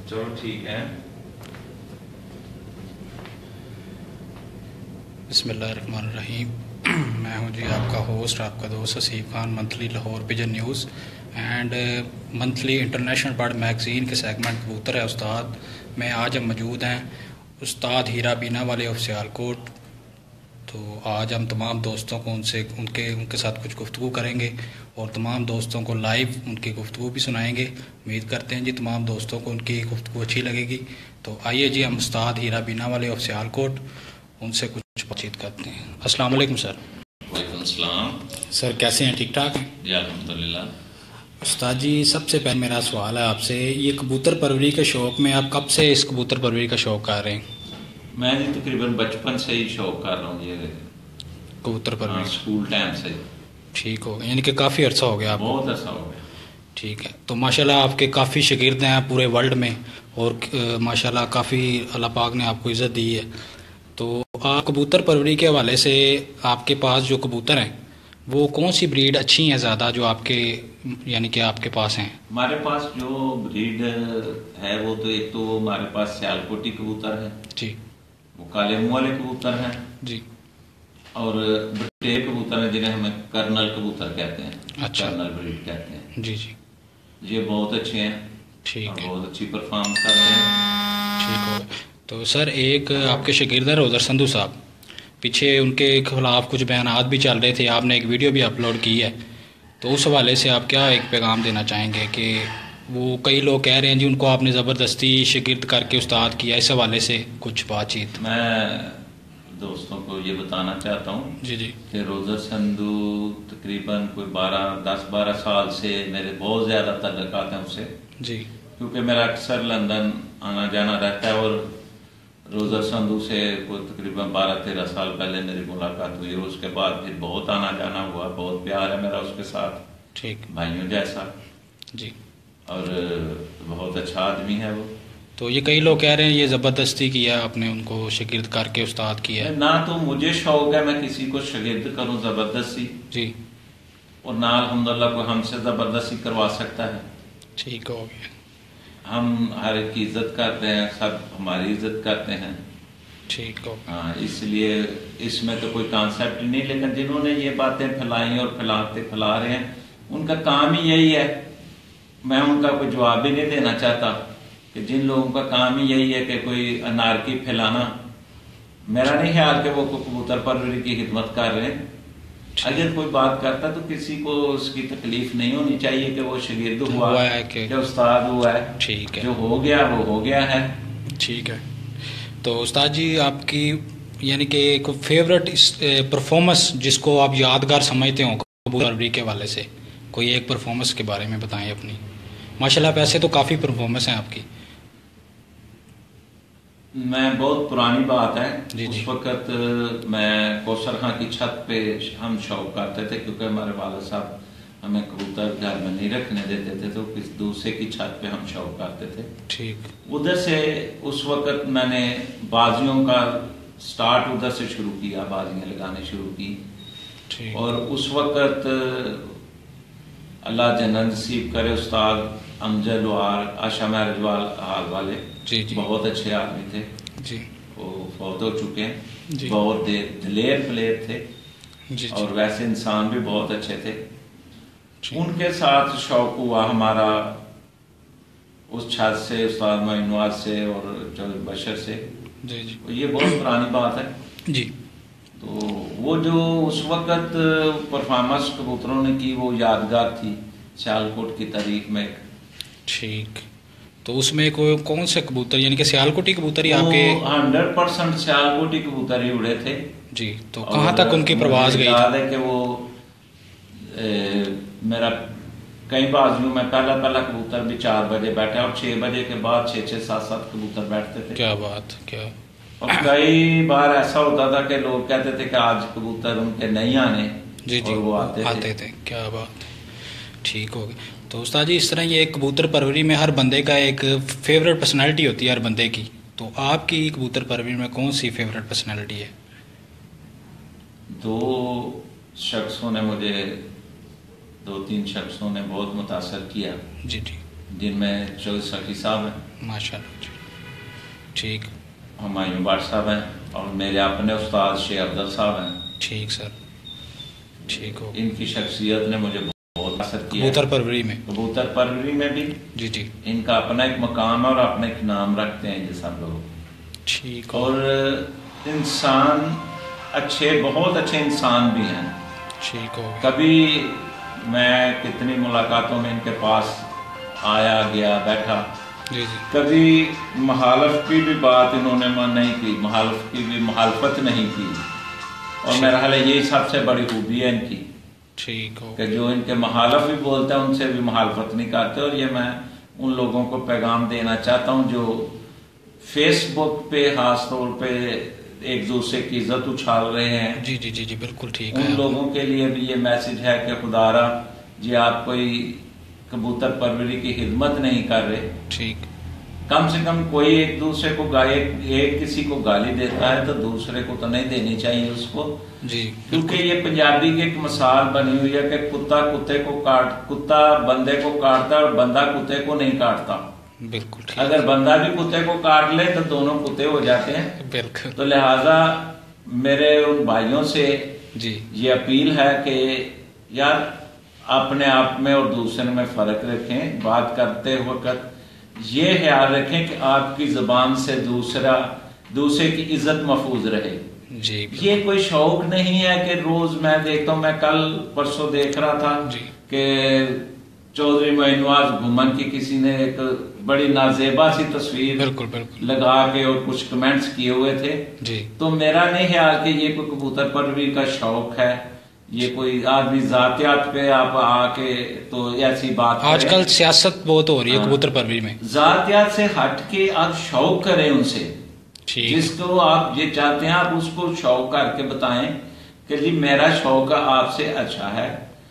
चलो ठीक है। बिस्मिल्लाहिर्रहमानिर्रहीम। मैं हूं जी आपका होस्ट, आपका दोस्त Haseeb Khan, monthly Lahore pigeon news and monthly international bird magazine के सेगमेंट कबूतर है उस्ताद में आज हम मौजूद हैं उस्ताद हीरा बीना वाले ऑफ सियालकोट। तो आज हम तमाम दोस्तों को उनके साथ कुछ गुफ्तगू करेंगे और तमाम दोस्तों को लाइव उनकी गुफ्तगू भी सुनाएंगे। उम्मीद करते हैं जी तमाम दोस्तों को उनकी गुफ्तगू अच्छी लगेगी। तो आइए जी हम उस्ताद हीरा बीना वाले ऑफ सियालकोट उनसे कुछ बातचीत करते हैं। अस्सलाम वालेकुम सर। वालेकुम सलाम। सर कैसे हैं, ठीक ठाक हैं? जी अल्हम्दुलिल्लाह। उस्ताद जी सबसे पहले मेरा सवाल है आपसे, ये कबूतर परवरी के शौक़ में आप कब से इस कबूतर परवरी का शौक़ कर रहे हैं? मैं जी तकरीबन बचपन से ही शौक कर रहा हूँ ये कबूतर परवरी। स्कूल टाइम से। ठीक हो गया, यानी कि काफ़ी अर्सा हो गया आपको? बहुत अर्सा हो गया। ठीक है, तो माशाल्लाह आपके काफ़ी शागिर्द हैं पूरे वर्ल्ड में और माशाल्लाह काफ़ी अल्लाह पाक ने आपको इज़्ज़त दी है। तो आप कबूतर परवरी के हवाले से आपके पास जो कबूतर हैं वो कौन सी ब्रीड अच्छी हैं ज़्यादा जो आपके यानी कि आपके पास हैं? हमारे पास जो ब्रीड है वो तो एक तो हमारे पास सियालकोटी कबूतर है जी, वो काले मुंह वाले कबूतर हैं जी, और बटेर कबूतर है जिन्हें हमें कर्नल कबूतर कहते हैं। अच्छा। कर्नल ब्रीड कहते हैं। जी जी, ये बहुत अच्छे हैं ठीक और है, बहुत अच्छी परफॉर्मेंस करते हैं। ठीक हो गया। तो सर एक आपके शागिर्द हैं रोज़र संधू साहब, पीछे उनके खिलाफ कुछ बयानात भी चल रहे थे, आपने एक वीडियो भी अपलोड की है, तो उस हवाले से आप क्या एक पैगाम देना चाहेंगे कि वो कई लोग कह रहे हैं जी उनको आपने ज़बरदस्ती शागिर्द करके उस्ताद किया, इस हवाले से कुछ बातचीत? मैं दोस्तों को ये बताना चाहता हूँ जी जी, कि रोज़र संधू तकरीबन कोई 10-12 साल से मेरे बहुत ज़्यादा तल्लुकात हैं उससे, जी, क्योंकि मेरा अक्सर लंदन आना जाना रहता है और रोज़र संधू से कोई तकरीबन 12-13 साल पहले मेरी मुलाकात हुई और उसके बाद फिर बहुत आना जाना हुआ। बहुत प्यार है मेरा उसके साथ, ठीक, भाइयों जैसा, जी। और बहुत अच्छा आदमी है वो। तो ये कई लोग कह रहे हैं ये ज़बरदस्ती किया आपने, उनको शागिर्द करके उस्ताद किया है। ना तो मुझे शौक है मैं किसी को शागिर्द करूं जबरदस्ती, जी, और ना अल्हम्दुलिल्लाह कोई हमसे जबरदस्ती करवा सकता है। ठीक हो गया, हम हर एक की इज्जत करते हैं, सब हमारी इज्जत करते हैं। ठीक हो गया, हाँ, इसलिए इसमें तो कोई कॉन्सेप्ट ही नहीं। लेकिन जिन्होंने ये बातें फैलाई और फैला रहे हैं उनका काम ही यही है। मैं उनका कोई जवाब भी नहीं देना चाहता कि जिन लोगों का काम ही यही है कि कोई अनारकी फैलाना, मेरा नहीं ख्याल कि वो कबूतर परवरी की खिदमत कर रहे हैं। अगर कोई बात करता तो किसी को उसकी तकलीफ नहीं होनी चाहिए कि वो शागिर्द हुआ है कि उस्ताद हुआ है। ठीक है, जो हो गया वो हो गया है। ठीक है। तो उस्ताद जी आपकी यानी कि एक फेवरेट परफॉर्मेंस जिसको आप यादगार समझते हो कबूतर परवरी के हवाले से, कोई एक परफॉर्मेंस के बारे में बताएं अपनी। माशाल्लाह वैसे तो काफ़ी परफॉर्मेंस हैं आपकी। मैं बहुत पुरानी बात है, जी, उस जी। वक्त मैं कौसर खां की छत पे हम शौक करते थे, क्योंकि हमारे वालिद साहब हमें कबूतर घर में नहीं रखने देते थे, तो किस दूसरे की छत पे हम शौक करते थे। ठीक, उधर से उस वक्त मैंने बाजियों का स्टार्ट उधर से शुरू किया, बाजियां लगाने शुरू की। ठीक, और उस वक्त अल्लाह जन्नत नसीब करे उस्ताद अमजद वार आशा महरजवाल हाल वाले, जी, जी, बहुत अच्छे आदमी थे। जी, वो फौत हो चुके हैं। जी, बहुत दिलेर प्लेयर थे जी, जी, और वैसे इंसान भी बहुत अच्छे थे। जी, उनके साथ शौक हुआ हमारा उस छत से, उस्ताद माइनवाज से और चल बशर से। जी, जी, ये बहुत पुरानी बात है। जी, तो वो जो उस वक्त परफॉर्मेंस कबूतरों ने की वो यादगार थी सियालकोट की तारीख में। ठीक। तो उसमें कोई कौन से कबूतर यानी कि सियालकोटी कबूतर ही आपके? 100% सियालकोटी कबूतर ही उड़े थे जी। तो कहाँ तक उनकी प्रवास गई? याद है कि वो मेरा कई बाजियों में पहला कबूतर भी 4 बजे बैठा और 6 बजे के बाद 6-7 कबूतर बैठते थे। क्या बात, क्या! और कई बार ऐसा होता था कि लोग कहते थे कि आज कबूतर उनके नहीं आने, जी, जी, और वो आते थे। क्या बात, ठीक हो गया। तो उस्ताद जी इस तरह ये कबूतर परवरी में हर बंदे का एक फेवरेट पर्सनैलिटी होती है हर बंदे की, तो आपकी कबूतर परवरी में कौन सी फेवरेट पर्सनैलिटी है? 2 शख्सों ने मुझे 2-3 शख्सों ने बहुत मुतासर किया। जी, जी, जिनमें चौधरी सखी साहब हैं, माशाल्लाह जी, ठीक हुमायूं भट्ट साहब हैं और मेरे अपने उस्ताद शेख अफजल साहब हैं। ठीक सर, ठीक हो। इनकी शख्सियत ने मुझे बहुत असर किया। कबूतर परवरी में, कबूतर परवरी में भी जी जी, इनका अपना एक मकाम है और अपना एक नाम रखते हैं ये सब लोग। ठीक। और इंसान अच्छे, बहुत अच्छे इंसान भी हैं। ठीक हो। कभी मैं कितनी मुलाकातों में इनके पास आया गया बैठा, जी जी, कभी मुखालफ की भी बात इन्होंने नहीं की, मुखालफ की भी मुखालफत नहीं की। और मेरा ख्याल है यही सबसे बड़ी खूबी है इनकी, ठीक हो कि जो इनके मुखालफ भी बोलते हैं उनसे भी मुखालफत नहीं करते। और ये मैं उन लोगों को पैगाम देना चाहता हूँ जो फेसबुक पे खास तौर पे एक दूसरे की इज्जत उछाल रहे हैं। जी जी जी जी, बिल्कुल ठीक उन है। लोगों के लिए भी ये मैसेज है कि खुदारा जी आप कोई कबूतर परवरी की खिदमत नहीं कर रहे, ठीक, कम से कम कोई एक दूसरे को एक किसी को गाली देता है तो दूसरे को तो नहीं देनी चाहिए उसको जी। क्योंकि ये पंजाबी की एक मिसाल बनी हुई है कि कुत्ता कुत्ता बंदे को काटता है और बंदा कुत्ते को नहीं काटता। बिल्कुल ठीक। अगर बंदा भी कुत्ते को काट ले तो दोनों कुत्ते हो जाते हैं। बिल्कुल। तो लिहाजा मेरे उन भाइयों से जी ये अपील है कि यार अपने आप में और दूसरे में फर्क रखें। बात करते वक्त ये ख्याल रखें कि आपकी जुबान से दूसरे की इज्जत महफूज रहे। जी, ये कोई शौक नहीं है कि रोज मैं देखता हूँ। मैं कल परसों देख रहा था कि चौधरी मोइनवाज घुमन की किसी ने एक बड़ी नाजेबा सी तस्वीर बिल्कुल बिल्कुल लगा के और कुछ कमेंट्स किए हुए थे जी। तो मेरा नहीं ख्याल कि ये कोई कबूतर परवरी का शौक है। ये कोई आदमी जातियात पे आप आके तो ऐसी बात आजकल सियासत बहुत हो रही है कबूतर परवरी में। जातियात से हट के आप शौक करें उनसे, जिसको आप ये चाहते हैं आप उसको शौक करके बताएं कि जी मेरा शौक आपसे अच्छा है।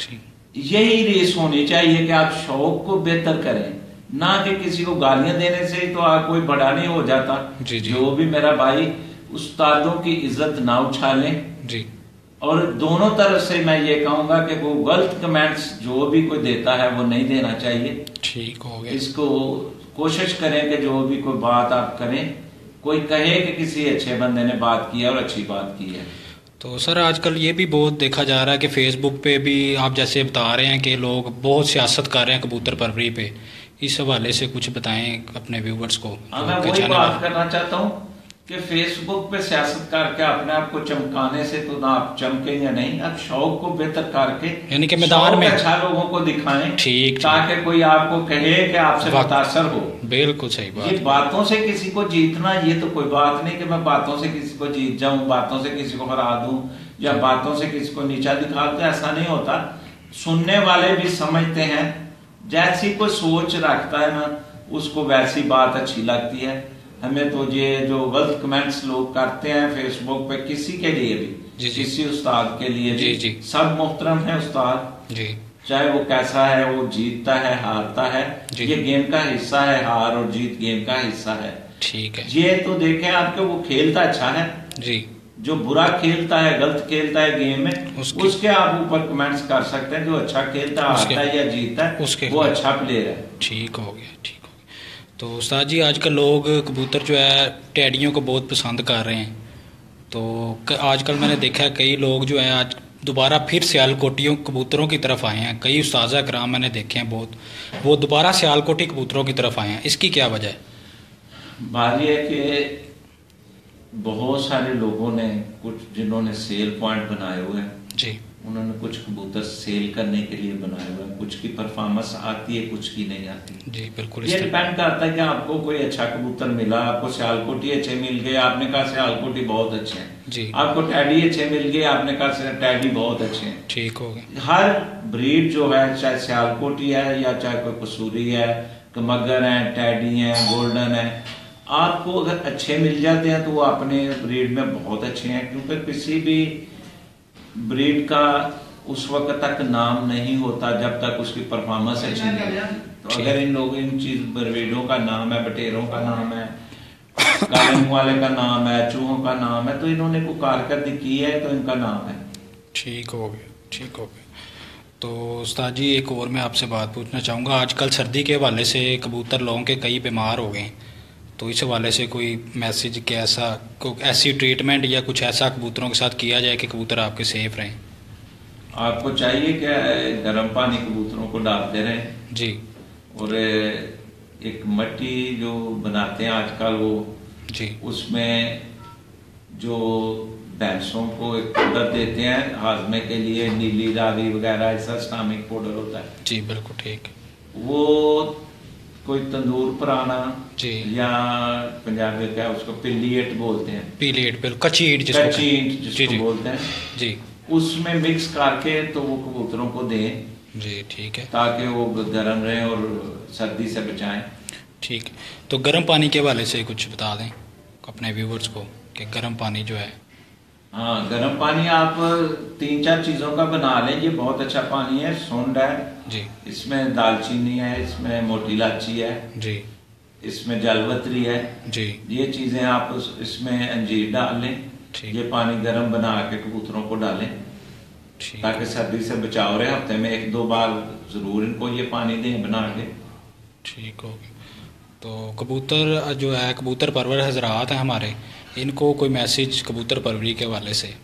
यही रेस होनी चाहिए कि आप शौक को बेहतर करें, ना कि किसी को गालियां देने से तो आप कोई बड़ा नहीं हो जाता। जी जी। जो भी मेरा भाई उस्तादों की इज्जत ना उछालें जी। और दोनों तरफ से मैं ये कहूंगा कि वो गलत कमेंट्स जो भी कोई देता है वो नहीं देना चाहिए। ठीक हो गया। इसको कोशिश करें कि जो भी कोई बात आप करें, कोई कहे कि किसी अच्छे बंदे ने बात की है और अच्छी बात की है। तो सर आजकल ये भी बहुत देखा जा रहा है कि फेसबुक पे भी आप जैसे बता रहे हैं कि लोग बहुत सियासत कर रहे हैं कबूतर परवरी पे, इस हवाले से कुछ बताएं अपने व्यूवर्स को। मैं वही बात करना चाहता हूँ कि फेसबुक पे सियासत करके अपने आप को चमकाने से तो ना आप चमकेंगे नहीं, आप शौक को बेहतर करके यानी कि मैदान में अच्छा लोगों को दिखाएं, ठीक, ताकि कोई आपको कहे कि आपसे मुतासर हो। बिल्कुल सही बात। ये बातों से किसी को जीतना ये तो कोई बात नहीं कि मैं बातों से किसी को जीत जाऊं, बातों से किसी को हरा दूं या बातों से किसी को नीचा दिखा दूं, ऐसा नहीं होता। सुनने वाले भी समझते हैं, जैसी कोई सोच रखता है ना उसको वैसी बात अच्छी लगती है। हमें तो ये जो गलत कमेंट्स लोग करते हैं फेसबुक पे किसी के लिए भी, जी जी। किसी उस्ताद के लिए जी भी, जी। सब मोहतरम है उस्ताद जी, चाहे वो कैसा है, वो जीतता है हारता है, ये गेम का हिस्सा है, हार और जीत गेम का हिस्सा है। ठीक है। ये तो देखें आपके वो खेलता अच्छा है जी, जो बुरा खेलता है गलत खेलता है गेम में उसके आप ऊपर कमेंट्स कर सकते हैं। जो अच्छा खेलता है हारता है या जीतता है वो अच्छा प्लेयर है। ठीक हो गया, ठीक हो गया। तो उस्ताद जी आजकल लोग कबूतर जो है टैडियों को बहुत पसंद कर रहे हैं, तो आजकल मैंने देखा है कई लोग जो है आज दोबारा फिर सियालकोटियों कबूतरों की तरफ आए हैं। कई उस्ताज़ा कराम मैंने देखे हैं बहुत, वो दोबारा सियालकोटी कबूतरों की तरफ आए हैं। इसकी क्या वजह है? बात यह है कि बहुत सारे लोगों ने कुछ जिन्होंने सेल पॉइंट बनाए हुए हैं जी, उन्होंने कुछ कबूतर सेल करने के लिए बनाए हुए हैं। कुछ की परफॉर्मेंस आती है, कुछ की नहीं आती। जी बिल्कुल। ये डिपेंड करता है कि आपको कोई अच्छा कबूतर मिला, आपको सियालकोटी अच्छे मिल गए, आपने कहा सियालकोटी बहुत अच्छे हैं जी, आपको टैडी अच्छे मिल गए, आपने कहा टैडी बहुत अच्छे हैं। ठीक हो गया। हर ब्रीड जो है चाहे सियालकोटी है या चाहे कोई कसूरी है, मगर है, टैडी है, गोल्डन है, आपको अगर अच्छे मिल जाते हैं तो वो अपने ब्रीड में बहुत अच्छे हैं। क्योंकि किसी भी ब्रीड का उस वक्त तक नाम नहीं होता जब तक उसकी परफॉर्मेंस अच्छी नहीं होती। तो अगर इन लोगों इन चीज ब्रीडों का नाम है, बटेरों का नाम है, काले मुंह वाले का नाम है, चूहों का नाम है, तो इन्होंने कोई कारकर्दगी की है तो इनका नाम है। ठीक हो गया, ठीक हो गया। तो उस्ताद जी एक और मैं आपसे बात पूछना चाहूँगा, आजकल सर्दी के हवाले से कबूतर लोगों के कई बीमार हो गए, तो इस हवाले से कोई मैसेज कि ऐसा कोई ऐसी ट्रीटमेंट या कुछ ऐसा कबूतरों के साथ किया जाए कि कबूतर आपके सेफ रहें? आपको चाहिए क्या, गर्म पानी कबूतरों को डालते रहें जी। और एक मट्टी जो बनाते हैं आजकल वो जी। उसमें जो भैंसों को एक पाउडर देते हैं हाजमे के लिए, नीली रावी वगैरह ऐसा स्टामिक पाउडर होता है। जी बिल्कुल ठीक। वो कोई तंदूर पुराना जी या पंजाबी में क्या उसको पिलीट बोलते हैं, पीलीट बिल्कुल कच्ची ईंट जिसको बोलते हैं जी, उसमें मिक्स करके तो वो कबूतरों को दें जी ठीक है, ताकि वो गर्म रहे और सर्दी से बचाएं। ठीक है। तो गर्म पानी के हवाले से कुछ बता दें अपने व्यूवर्स को कि गर्म पानी जो है। हाँ, गर्म पानी आप 3-4 चीज़ों का बना लें, ये बहुत अच्छा पानी है। सूंड है जी, इसमें दालचीनी है, इसमें मोटी इलायची है जी, इसमें जलवतरी है जी, ये चीज़ें आप इसमें अंजीर डाल लें। ठीक। ये पानी गर्म बना के कबूतरों को डालें ठीक, ताकि सर्दी से बचाव रहे। हफ्ते में 1-2 बार ज़रूर इनको ये पानी दें बना के। ठीक हो गया। तो कबूतर जो है, कबूतर परवर हजरात हैं हमारे, इनको कोई मैसेज कबूतर परवरी के हवाले से?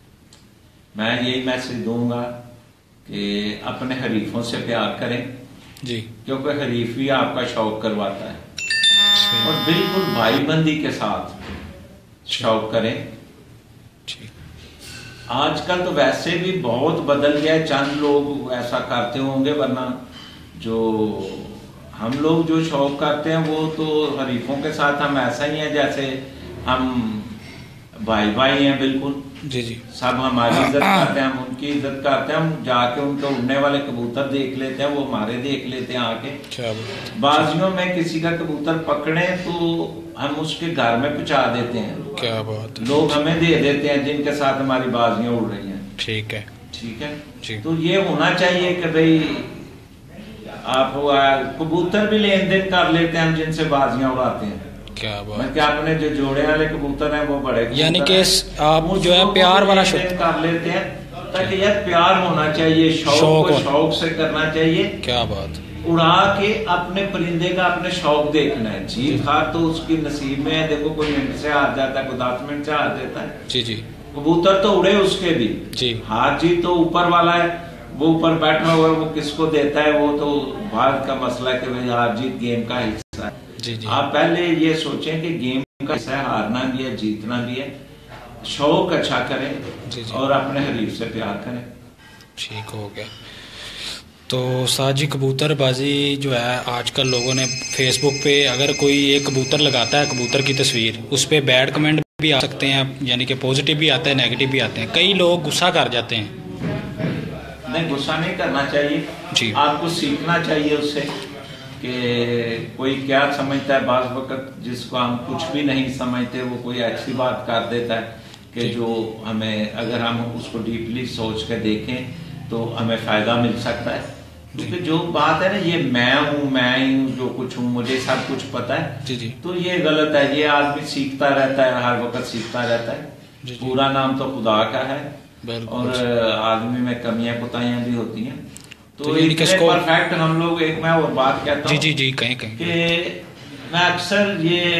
मैं यही मैसेज दूंगा कि अपने हरीफों से प्यार करें जी, क्योंकि हरीफ भी आपका शौक करवाता है, सही। और बिल्कुल भाईबंदी के साथ शौक करें। ठीक, आजकल तो वैसे भी बहुत बदल गया है, चंद लोग ऐसा करते होंगे, वरना जो हम लोग जो शौक करते हैं वो तो हरीफों के साथ हम ऐसा ही है जैसे हम भाई भाई हैं बिल्कुल। जी जी, सब हमारी इज्जत करते हैं, हम उनकी इज्जत करते हैं। हम जाके उनके उड़ने वाले कबूतर देख लेते हैं, वो हमारे देख लेते हैं आके। क्या बाजियों में किसी का कबूतर पकड़े तो हम उसके घर में पहुंचा देते हैं, क्या बात है, लोग हमें दे देते हैं जिनके साथ हमारी बाजियां उड़ रही हैं। ठीक है ठीक है जी। तो ये होना चाहिए कि भाई आप कबूतर भी लेन देन कर लेते हैं हम जिनसे बाजियां उड़ाते हैं। क्या बात, मैं क्या अपने जो जोड़े वाले कबूतर हैं वो बड़े यानी कि आप जो है प्यार वाला शौक कर लेते हैं, ताकि यार प्यार होना चाहिए, शौक को शौक से करना चाहिए। क्या बात, उड़ा के अपने परिंदे का अपने शौक देखना है। जीत हार तो उसकी नसीब में है, देखो कोई मिनट से हार जाता है, कोई 10 मिनट से हार जाता है। जी जी, कबूतर तो उड़े उसके भी जी, हार जीत तो ऊपर वाला है, वो ऊपर बैठा हुआ है, वो किसको देता है, वो तो भारत का मसला है कि भाई हार जीत गेम का हिस्सा है। जी जी, आप पहले ये सोचें कि गेम का हिस्सा है, हारना भी है जीतना भी है। शौक अच्छा करें जी जी, और अपने हरीफ से प्यार करें। ठीक हो गया। तो साजी कबूतरबाजी जो है आजकल लोगों ने फेसबुक पे अगर कोई एक कबूतर लगाता है, कबूतर की तस्वीर, उस पर बैड कमेंट भी आ सकते हैं, यानी कि पॉजिटिव भी आता है नेगेटिव भी आते हैं, कई लोग गुस्सा कर जाते हैं। नहीं, गुस्सा नहीं करना चाहिए जी, आपको सीखना चाहिए उससे कि कोई क्या समझता है। बाज़ वक़्त जिसको हम कुछ भी नहीं समझते वो कोई ऐसी बात कर देता है कि जो हमें, अगर हम उसको डीपली सोच के देखें तो हमें फ़ायदा मिल सकता है। क्योंकि जो बात है ना, ये मैं हूँ, मैं ही हूँ जो कुछ हूँ, मुझे सब कुछ पता है, जी जी, तो ये गलत है। ये आदमी सीखता रहता है, हर वक्त सीखता रहता है। जी, पूरा नाम तो खुदा का है बिल्कुल, और आदमी में कमियां कुताइयां भी होती हैं। तो यानी कि इसको परफेक्ट हम लोग, एक मैं और बात कहता जी हूँ जी जी, कहीं कहीं कि मैं अक्सर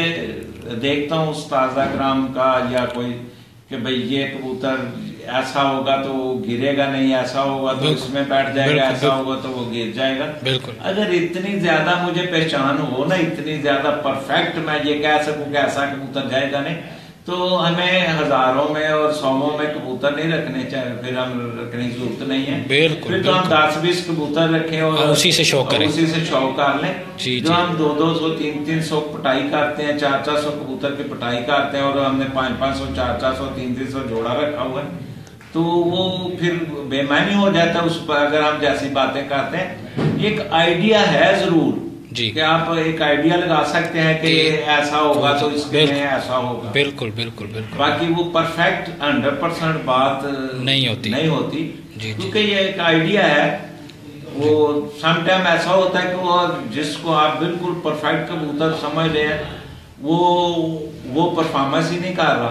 ये देखता हूँ उस्तादा कराम का या कोई कि भाई ये कबूतर ऐसा होगा तो वो गिरेगा नहीं, ऐसा होगा तो इसमें बैठ जाएगा, ऐसा होगा तो वो गिर जाएगा। बिल्कुल, अगर इतनी ज्यादा मुझे पहचान हो ना, इतनी ज्यादा परफेक्ट मैं ये कह सकूं कि ऐसा कबूतर जाएगा नहीं, तो हमें हजारों में और सौों में कबूतर नहीं रखने चाहिए, फिर हम रखने की जरूरत नहीं है। बिल्कुल, फिर तो हम 10-20 कबूतर रखें और उसी से शौक करें, उसी से शौक कर लें। जी जो जी, हम 200-200 300-300 पटाई करते हैं, 400-400 कबूतर की पटाई करते हैं, और हमने 500-500 400-400 300 जोड़ा रखा हुआ है, तो वो फिर बेईमानी हो जाता है उस पर। अगर हम जैसी बातें करते हैं, एक आइडिया है जरूर जी, कि आप एक आइडिया लगा सकते हैं कि ऐसा होगा तो इसके में ऐसा होगा। बिल्कुल बिल्कुल बिल्कुल, बाकी वो परफेक्ट 100% बात नहीं होती जी, क्योंकि ये एक आइडिया है। वो समटाइम ऐसा होता है कि वो जिसको आप बिल्कुल परफेक्ट कबूतर समझ रहे हैं वो परफॉर्मेंस ही नहीं कर रहा,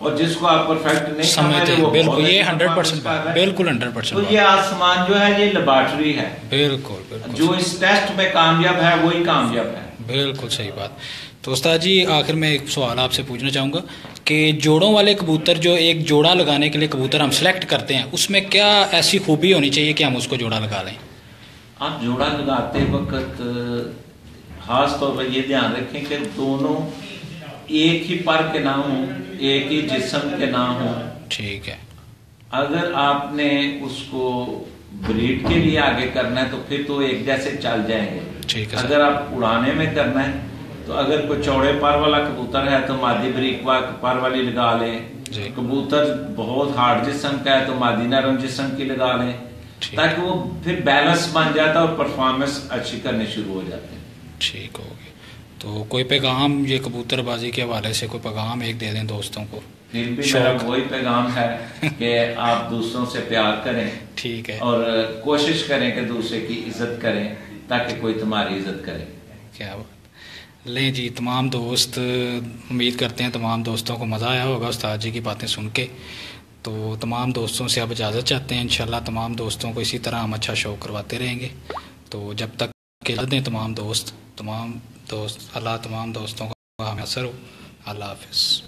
और जिसको आप परफेक्ट नहीं समझते वो बिल्कुल, ये अच्छा 100% कर रहा है। बिल्कुल 100%। तो ये आसमान जो है ये लेबॉर्टरी है, बिल्कुल बिल्कुल, जो इस टेस्ट में कामयाब है वही कामयाब है। बिल्कुल सही बात। तो उस्ताद जी आखिर में एक सवाल आपसे पूछना चाहूँगा कि जोड़ों वाले कबूतर, जो एक जोड़ा लगाने के लिए कबूतर हम सेलेक्ट करते हैं, उसमें क्या ऐसी खूबी होनी चाहिए कि हम उसको जोड़ा लगा लें? आप जोड़ा लगाते वक्त खास तौर पर ये ध्यान रखें कि दोनों एक ही पर के ना हो, एक ही जिस्म के ना हो। ठीक है। अगर आपने उसको ब्रीड के लिए आगे करना है तो फिर तो एक जैसे चल जाएंगे। ठीक है। अगर आप उड़ाने में करना है तो अगर कोई चौड़े पर वाला कबूतर है तो मादी ब्रीक पर वाली लगा लें। कबूतर बहुत हार्ड जिस्म का है तो मादी नरम जिस्म की लगा लें, ताकि वो फिर बैलेंस बन जाता है और परफॉर्मेंस अच्छी करने शुरू हो जाते हैं। ठीक हो गया। तो कोई पैगाम ये कबूतरबाजी के हवाले से कोई पैगाम एक दे दें दोस्तों को? फिर भी मेरा वही पैगाम है कि आप दूसरों से प्यार करें। ठीक है। और कोशिश करें कि दूसरे की इज्जत करें ताकि कोई तुम्हारी इज्जत करे। क्या बात। लें जी तमाम दोस्त, उम्मीद करते हैं तमाम दोस्तों को मज़ा आया होगा उस्ताद जी की बातें सुन के। तो तमाम दोस्तों से अब इजाज़त चाहते हैं। इंशाल्लाह तमाम दोस्तों को इसी तरह हम अच्छा शो करवाते रहेंगे। तो जब तक के दें तमाम दोस्त अल्लाह तमाम दोस्तों का हमें असर हो। अल्लाह हाफ़िज़।